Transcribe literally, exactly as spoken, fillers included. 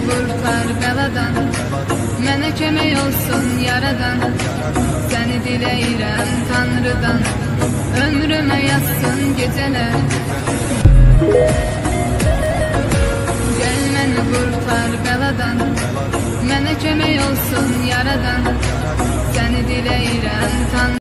qurtar bəladan, mənə kömək olsun yaradan. Səni diləyirəm Tanrıdan, ömrümə yazsın gecələr. Gəl məni qurtar bəladan, mənə kömək olsun yaradan. Səni diləyirəm Tanrıdan.